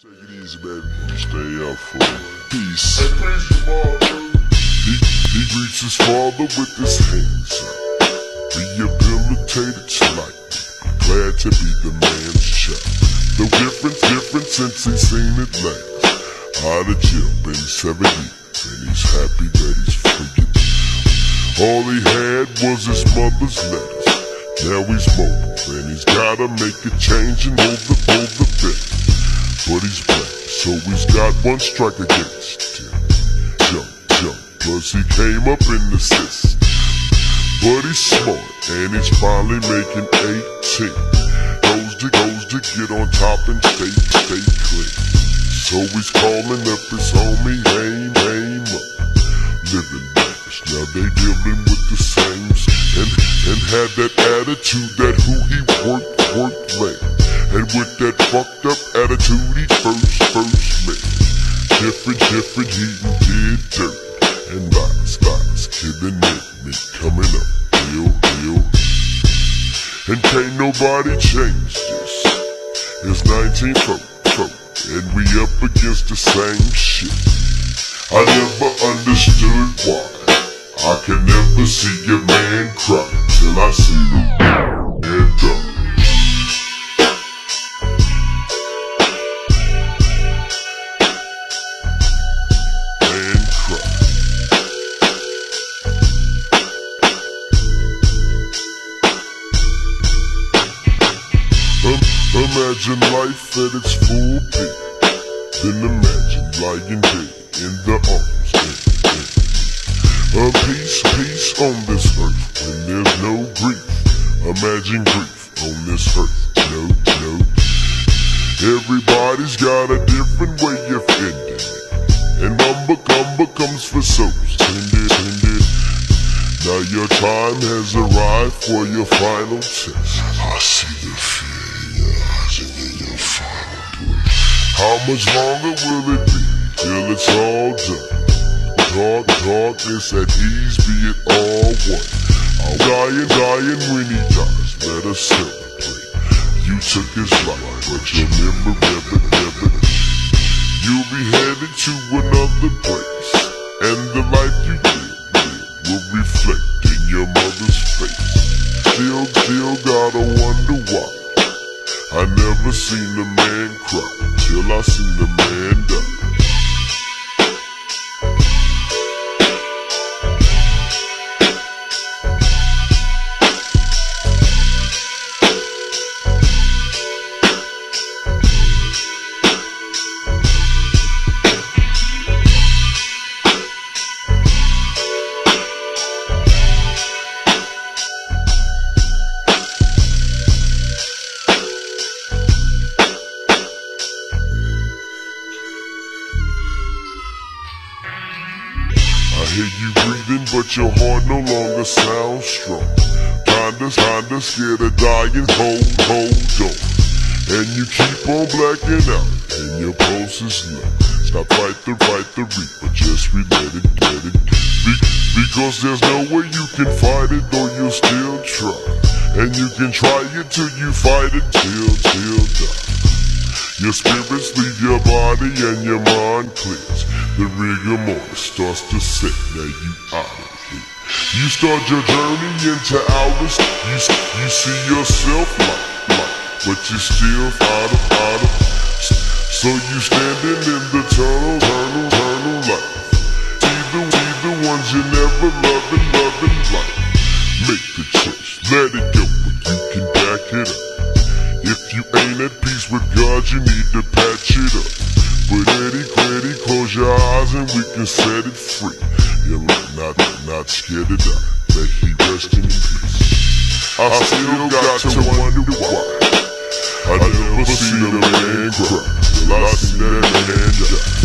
Take it easy, baby. Stay up for peace. He greets his father with his hands up, rehabilitated slightly, glad to be the man's child. No different since he's seen it last. Out of jail, been 7 years, and he's happy that he's free. All he had was his mother's letters. Now he's mobile, and he's gotta make a change and hold the bet. But he's black, so he's got one strike against him. Jump, plus he came up in the system. But he's smart, and he's finally making 18. Goes to get on top and stay clean. So he's calling up his homie, Haim up. Living lavish, now they dealing with the same. And had that attitude that who he worked late. And with that fucked up attitude, he first man. Different, he did dirt. And lots, killing me coming up, real. And can't nobody change this. It's 1944, and we up against the same shit. I never understood why I can never see a man cry till I see him head up. Imagine life at its full peak. Then imagine lying dead in the arms of peace on this earth when there's no grief. Imagine grief on this earth. No. Everybody's got a different way of ending it. And number comes for souls tended. Now your time has arrived for your final test. I see the fear. How much longer will it be till it's all done? Darkness at ease, be it all one. I'm dying when he dies, let us celebrate. You took his life, but you'll never. You'll be headed to another place, and the life you live will reflect in your mother's face. Still gotta wonder why I never seen a man cry till I seen a man die. I hear you breathing, but your heart no longer sounds strong. Kinda scared of dying, hold on. And you keep on blacking out, and your pulse is low. Stop, fight the reaper, just let it. Because there's no way you can fight it, though you'll still try. And you can try it till you fight it, till die. Your spirits leave your body and your mind clears. The rigor mortis starts to set, now you out of here. You start your journey into hours. You see yourself like, but you're still out of. So you standing in the tunnel life. See the ones you never loving life. Make the choice, let it go, but you can back it up. If you ain't at peace with God, you need to patch it up. But Eddie, close your eyes and we can set it free. You're not scared to die, let he rest in peace. I still got to wonder why I never seen a man cry till I seen that man die.